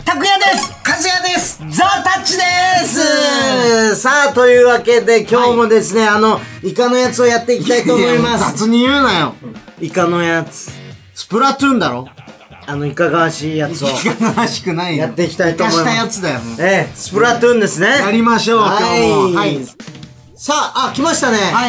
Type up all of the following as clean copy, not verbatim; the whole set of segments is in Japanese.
拓也です。 和也です。 ザ・タッチです。さあ、というわけで今日もですね、イカのやつをやっていきたいと思います。 雑に言うなよ。 イカのやつ。 スプラトゥーンだろ。 いかがわしいやつを。 いかがわしくないよ。 やっていきたいと思います。 イカしたやつだよ。 スプラトゥーンですね。 やりましょう、今日も。はい。 さあ、来ましたね。 はい。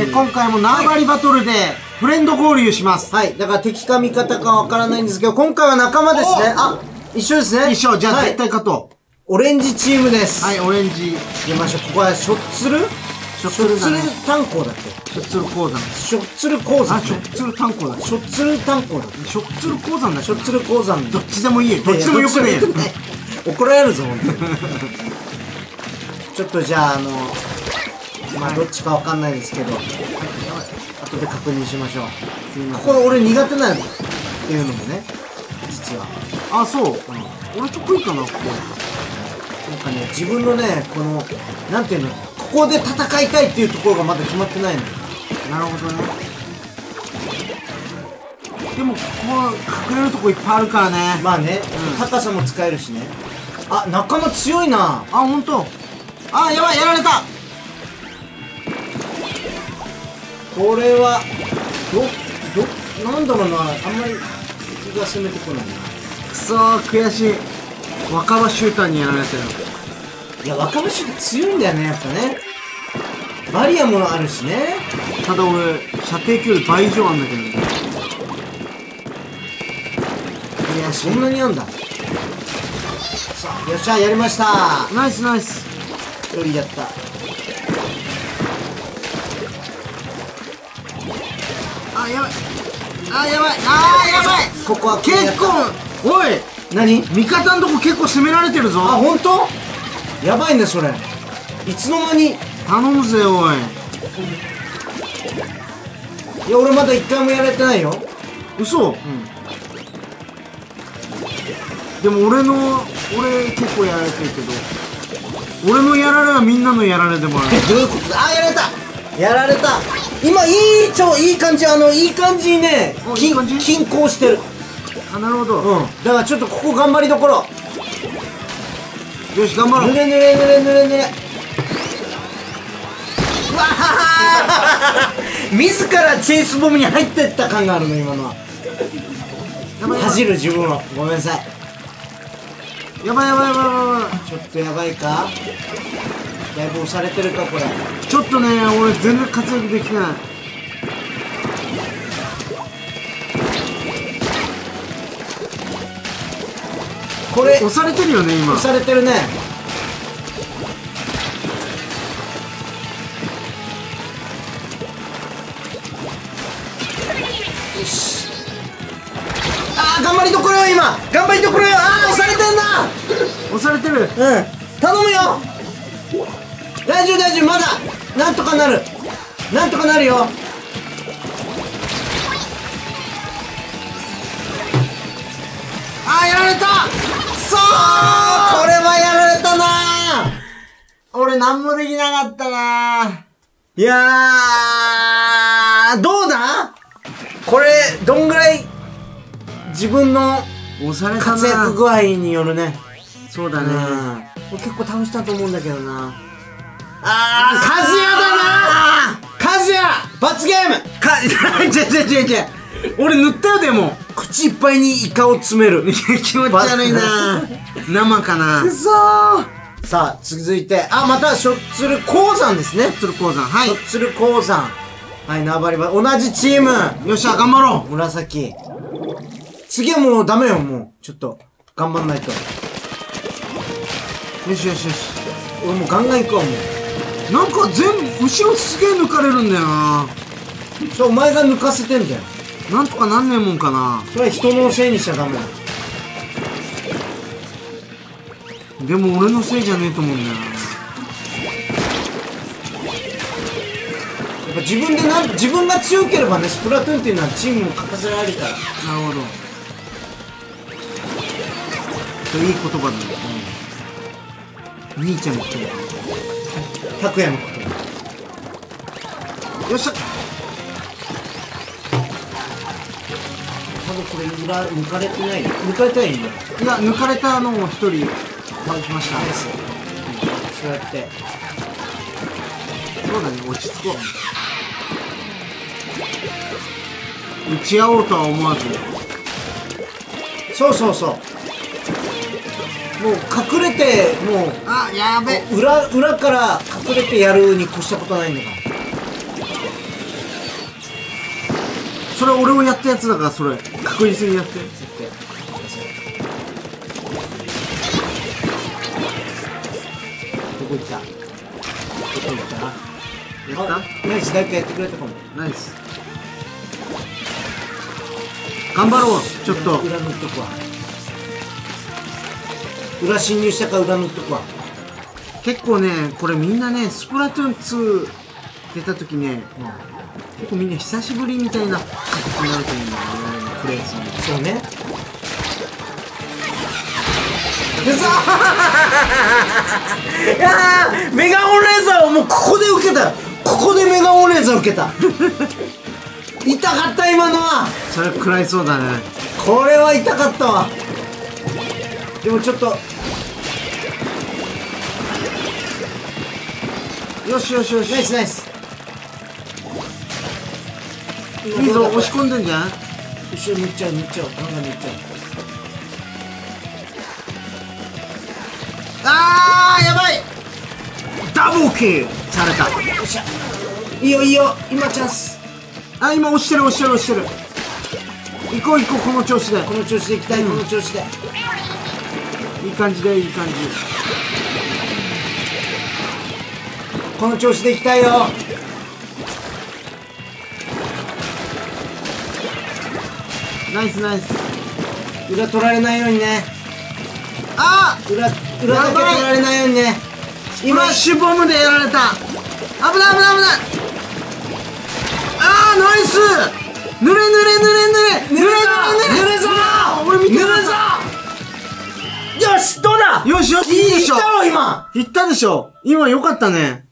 今回も縄張りバトルで、フレンド合流します。 はい。だから敵か味方かわからないんですけど、今回は仲間ですね。あ、一緒ですね。 一緒。じゃあ絶対勝とう。 オレンジチームです。 はい、オレンジ。 行きましょう。ここはショッツル炭鉱だっけ？ ショッツル鉱山。 ショッツル鉱山。 あ、ショッツル炭鉱だ。 ショッツル炭鉱だ。 ショッツル鉱山だ。 ショッツル鉱山。 どっちでもいいよ。どっちでもよくねえよ。怒られるぞ、ほんとに。ちょっとじゃあ、まあ、どっちかわかんないですけど、後で確認しましょう。ここ俺苦手なんっていうのもね、実は。 あ、そう。俺得意かな、ここ。 なんかね、自分のね、なんていうの、ここで戦いたいっていうところがまだ決まってないの。 なるほどね。でも、ここは隠れるとこいっぱいあるからね。 まあね、高さも使えるしね。あ、仲間強いな。 あ、ほんと。あ、やばい、やられた。 これは、なんだろうな、あんまり敵が攻めてこないな。 くそー、悔しい。若葉シューターにやられてる。 いや、若葉シューター強いんだよね、やっぱね。バリアもあるしね。 ただ俺、射程距離倍以上あんだけどね。 いや、そんなにあんだ。さあ、よっしゃ、やりました。 ナイスナイス。 一人やった。 あ、やばい。あ、やばい。あ、やばい。 ここは結構、おい。 何？ 味方のとこ結構攻められてるぞ。 あ、ほんと？やばいね、それ。いつの間に。 頼むぜ、おい。 いや、俺まだ一回もやられてないよ。 嘘？でも俺結構やられてるけど、俺のやられはみんなのやられでもある。 どういうことだ？あ、やられた。やられた。今、いい感じ、いい感じにね、均衡してる。 あ、なるほど。 だからちょっとここ頑張りどころ。 よし、頑張ろう。 ぬれ。うわー自らチェイスボムに入ってった感があるの、今のは。恥じる自分を。ごめんなさい。 やばい。 ちょっとやばいか？だいぶ押されてるか、これ。 ちょっとね、俺全然活躍できない。 これ押されてるよね、今。 押されてるね。よし。あー、頑張りどころよ、今。頑張りどころよ。あー、押されてんな。 押されてる。 頼むよ。大丈夫、まだなんとかなるよ。あー、やられた。くそー、これはやられたなー。 俺何もできなかったなー。 いやー、どうだこれ、どんぐらい自分の活躍具合によるね。 そうだね。 結構倒したと思うんだけどな。あー、和也だなー。和也罰ゲーム。 違う。俺塗ったよ、でも。 口いっぱいにイカを詰める。 気持ち悪いな。生かな。 くそー。さあ、続いて、また、ショッツル鉱山ですね。 ショッツル鉱山。はい。 ショッツル鉱山。はい、縄張り場。同じチーム。 よっしゃ、頑張ろう。 紫。次はもうダメよ、もう。ちょっと、頑張んないと。 よし。 俺もうガンガン行くわ、もう。 なんか全部、後ろすげえ抜かれるんだよな。 それお前が抜かせてんだよ。 なんとかなんねえもんかな。 それは人のせいにしちゃダメだ。 でも俺のせいじゃねえと思うんだよな。 やっぱ自分が強ければね、スプラトゥーンっていうのはチームも欠かせられるから。 なるほど。いい言葉だね。兄ちゃんの言葉。 拓也の言葉。 よっしゃ。 多分これ裏抜かれてない。抜かれたよ今。 いや、抜かれたのを一人倒しました。 ナイス。そうやってそうだね、落ち着こう。打ち合おうとは思わず。 そうそうそう、もう隠れて、もうあ、やべ。 裏から隠れてやるに越したことないんだから。 それ俺をやったやつだから、それ確実にやって。 どこ行った？どこ行った？ やった？ ナイス、だいぶやってくれたかも。 ナイス。頑張ろう、ちょっと。 裏塗っとくわ。裏侵入したから裏塗っとくわ。 結構ね、これみんなね、スプラトゥーン2出た時ね、結構みんな久しぶりみたいな形になると思うんだよね、プレイするの。 そうね。うそいやー、メガオンレーザーをもうここで受けた。ここでメガオンレーザー受けた。痛かった今のは。 それ食らいそうだね。 これは痛かったわ。でもちょっとよしよしよし。 ナイスナイス。 いいぞ、押し込んでんじゃん。 後ろ塗っちゃう、塗っちゃう、ガンガン塗っちゃう。 あー、やばい。ダブルキルされた。 よっしゃ、いいよいいよ、今チャンス。 あ、今押してる押してる押してる。行こう行こう、この調子で。 この調子でいきたい、この調子で。 いい感じで、いい感じ。 この調子でいきたいよ。 ナイスナイス。 裏取られないようにね。 あー、 裏だけ取られないようにね。 スプラッシュボムでやられた。危ない危ない危ない。あー、ナイス。濡れ濡れ濡れ濡れ濡れ濡れぞー。 俺見てる。 濡れぞー。よし、どうだ。 よしよし、いいでしょ。 いったろ今。 いったでしょ。今よかったね。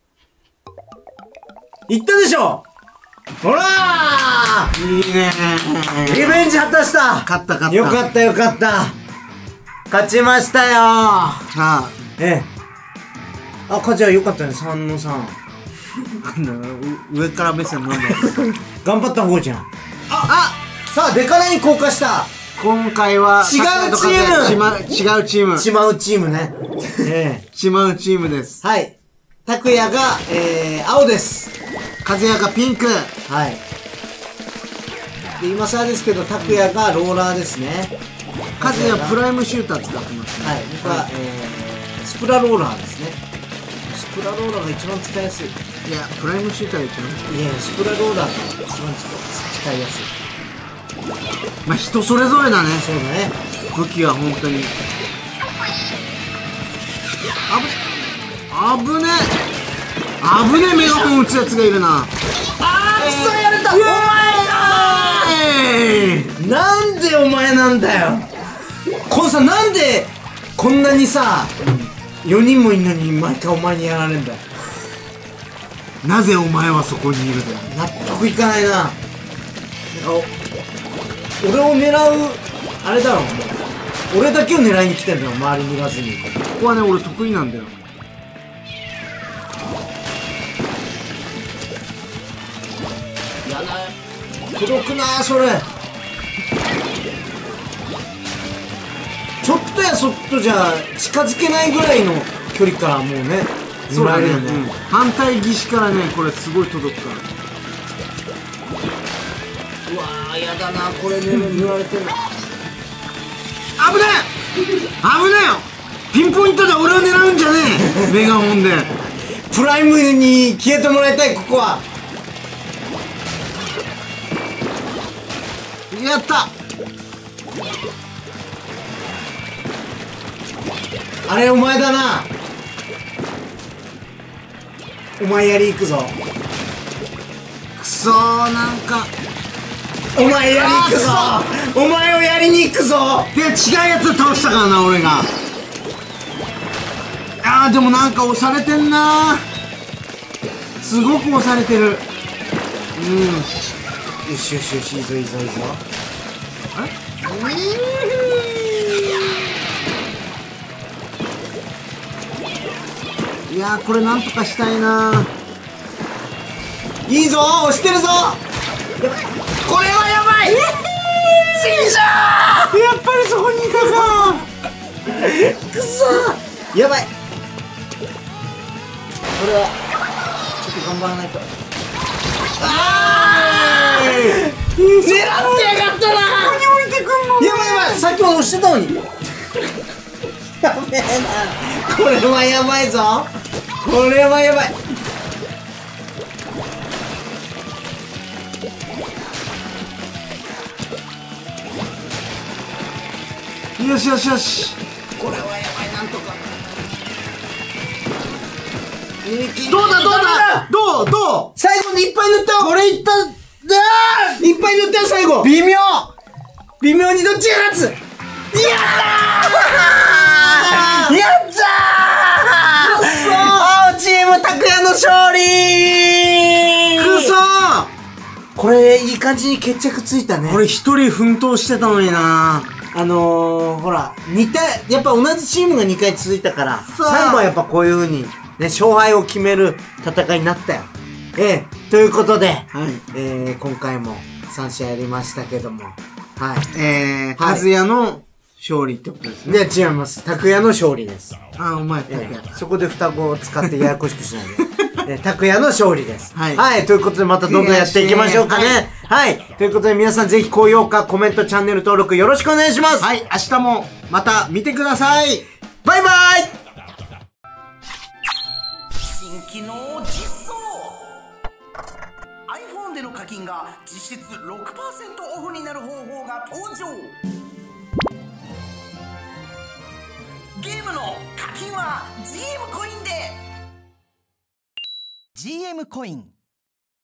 いったでしょ。ほらー、 いいね。 リベンジ果たした。 勝った勝った。 よかったよかった。勝ちましたよー。 さええ。あ、勝ちはよかったね、3の3。 あ、上から目線なんだ。 頑張った方じゃん。さあ、デカライン降下した。 今回は違うチーム。 違うチーム。 違うチームね。ええ。 違うチームです。 はい。拓也が、青です。 和也がピンク。 はい。で、今更ですけど、拓也がローラーですね。 和也はプライムシューター使ってますね。 はい。僕は、スプラローラーですね。スプラローラーが一番使いやすい。 いや、プライムシューターが一番。 いやいや、スプラローラーが一番使いやすい。 まあ、人それぞれだね。 そうだね。 武器は本当に。危ねえメガホン撃つやつがいるな。 あー、クソやれた。お前だー。なんでお前なんだよ。このさ、なんでこんなにさ、4人もいんのに毎回お前にやられんだよ。 なぜお前はそこにいるだよ。 納得いかないな。なんか俺を狙うあれだろ。俺だけを狙いに来てんだよ、周り見らずに。 ここはね、俺得意なんだよ。 やだ、届くなーそれ。ちょっとやそっとじゃ近づけないぐらいの距離からもうね、 そうだね、 狙えるよね。 反対岸からね、これすごい届くから。 うわー、やだな、これ塗られてる。 危ねえ危ねえよ。ピンポイントで俺を狙うんじゃねえ。メガホンでプライムに消えてもらいたい、ここは。 やった。 あれお前だな。お前やり行くぞ。 くそー、なんかお前やり行くぞ。お前をやりに行くぞ。 で、違うやつ倒したからな、俺が。あー、でもなんか押されてんなー。すごく押されてる。 よしよしよし、いいぞいいぞいいぞ。 いやーこれなんとかしたいな。 いいぞ押してるぞ。これはやばい。死んじゃー。 やっぱりそこにいたか。 くそー、やばい。これはちょっと頑張らないと。あー、狙ってやがったな。 何置いてくんの。 やばいやばい、さっきまで押してたのに。やべえな、これはやばいぞ。これはやばい。 よしよしよし。 これはやばい、なんとか。 どうだどうだ、どう最後にいっぱい塗ったよ。 これいった。 いっぱい塗ったよ最後。微妙にどっちが勝つ。やったー、やったー。くそー、青チーム拓也の勝利。 くそー。 これいい感じに決着ついたね。 これ一人奮闘してたのにな。 ほら、やっぱ同じチームが2回続いたから、 そう最後はやっぱこういう風に、ね、勝敗を決める戦いになったよ。ということで、 はい今回も3試合やりましたけども、はい。 和也の勝利ってことですね。 で、違います。拓也の勝利です。 あ、お前、拓也。 そこで双子を使ってややこしくしないで。拓也の勝利です。 はいはい。ということでまたどんどんやっていきましょうかね。はい。ということで皆さんぜひ高評価、コメント、チャンネル登録よろしくお願いします。 はい、明日もまた見てください。 バイバイ。 新機能実装 iPhone での課金が実質 6% オフになる方法が登場。ゲームの課金は GM コインで。 GM コイン